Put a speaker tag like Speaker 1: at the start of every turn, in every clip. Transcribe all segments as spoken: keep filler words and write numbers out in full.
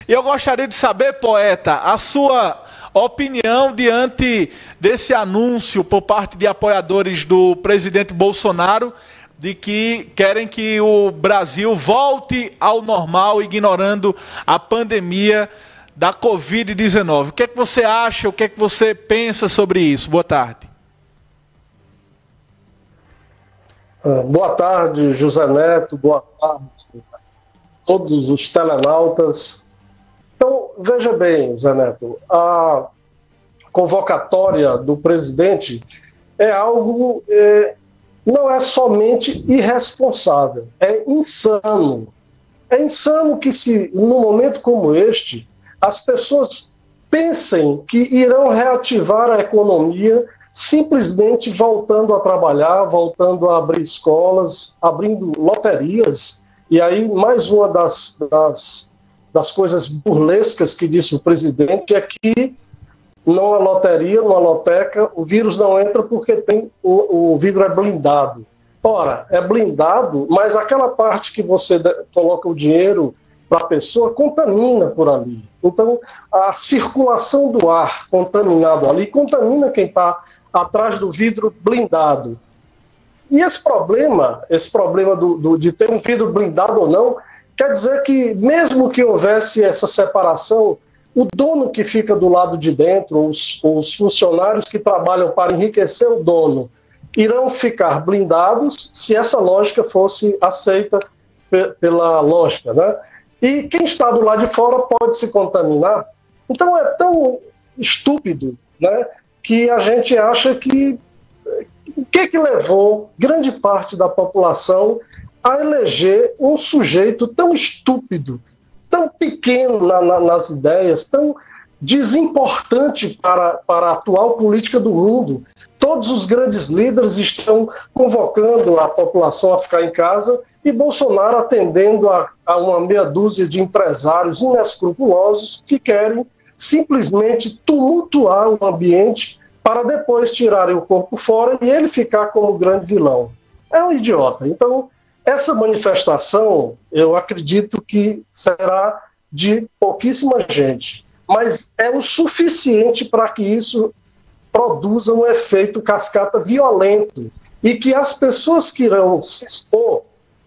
Speaker 1: E eu gostaria de saber, poeta, a sua opinião diante desse anúncio por parte de apoiadores do presidente Bolsonaro de que querem que o Brasil volte ao normal, ignorando a pandemia da covid dezenove. O que é que você acha, o que é que você pensa sobre isso? Boa tarde.
Speaker 2: Boa tarde, José Neto, boa tarde a todos os telenautas. Então, veja bem, José Neto, a convocatória do presidente é algo, é, não é somente irresponsável, é insano. É insano que se, num momento como este, as pessoas pensem que irão reativar a economia simplesmente voltando a trabalhar, voltando a abrir escolas, abrindo loterias. E aí, mais uma das, das, das coisas burlescas que disse o presidente é que numa loteria, numa loteca, o vírus não entra porque tem, o, o vidro é blindado. Ora, é blindado, mas aquela parte que você coloca o dinheiro para a pessoa contamina por ali. Então, a circulação do ar contaminado ali contamina quem está atrás do vidro blindado. E esse problema, esse problema do, do, de ter um vidro blindado ou não, quer dizer que mesmo que houvesse essa separação, o dono que fica do lado de dentro, os, os funcionários que trabalham para enriquecer o dono, irão ficar blindados se essa lógica fosse aceita pela lógica, né? E quem está do lado de fora pode se contaminar. Então é tão estúpido, né, que a gente acha que o que, que levou grande parte da população a eleger um sujeito tão estúpido, tão pequeno na, na, nas ideias, tão desimportante para, para a atual política do mundo. Todos os grandes líderes estão convocando a população a ficar em casa e Bolsonaro atendendo a, a uma meia dúzia de empresários inescrupulosos que querem simplesmente tumultuar o ambiente para depois tirarem o corpo fora e ele ficar como grande vilão. É um idiota. Então, essa manifestação, eu acredito que será de pouquíssima gente, mas é o suficiente para que isso produza um efeito cascata violento e que as pessoas que irão se expor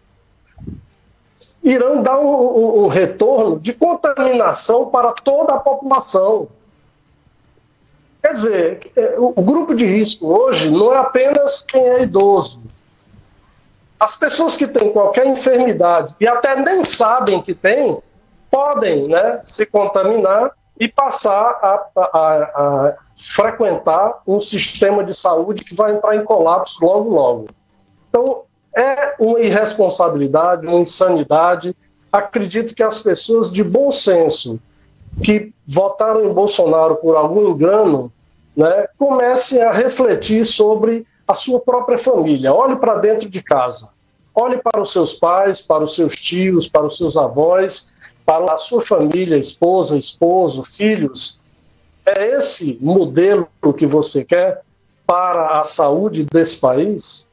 Speaker 2: irão dar um, um, um retorno de contaminação para toda a população. Quer dizer, o grupo de risco hoje não é apenas quem é idoso. As pessoas que têm qualquer enfermidade e até nem sabem que tem, podem, né, se contaminar e passar a, a, a frequentar um sistema de saúde que vai entrar em colapso logo, logo. Então, é uma irresponsabilidade, uma insanidade. Acredito que as pessoas de bom senso que votaram em Bolsonaro por algum engano, né, comecem a refletir sobre a sua própria família. Olhe para dentro de casa. Olhe para os seus pais, para os seus tios, para os seus avós, para a sua família, esposa, esposo, filhos. É esse modelo que você quer para a saúde desse país?